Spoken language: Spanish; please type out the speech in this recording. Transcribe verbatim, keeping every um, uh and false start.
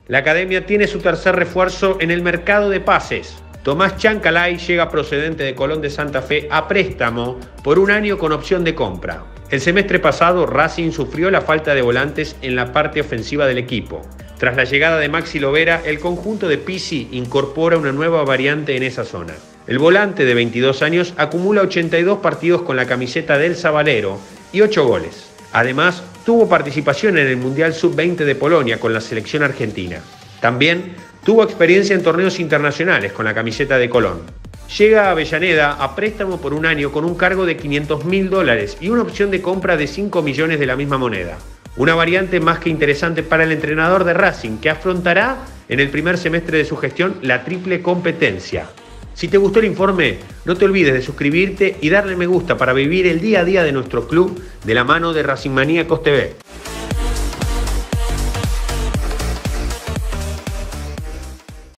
La academia tiene su tercer refuerzo en el mercado de pases. Tomás Chancalay llega procedente de Colón de Santa Fe a préstamo por un año con opción de compra. El semestre pasado, Racing sufrió la falta de volantes en la parte ofensiva del equipo. Tras la llegada de Maxi Lovera, el conjunto de Pizzi incorpora una nueva variante en esa zona. El volante de veintidós años acumula ochenta y dos partidos con la camiseta del Zabalero y ocho goles. Además, tuvo participación en el Mundial sub veinte de Polonia con la selección argentina. También tuvo experiencia en torneos internacionales con la camiseta de Colón. Llega a Avellaneda a préstamo por un año con un cargo de quinientos mil dólares y una opción de compra de cinco millones de la misma moneda. Una variante más que interesante para el entrenador de Racing, que afrontará en el primer semestre de su gestión la triple competencia. Si te gustó el informe, no te olvides de suscribirte y darle me gusta para vivir el día a día de nuestro club de la mano de Racing Maníacos T V.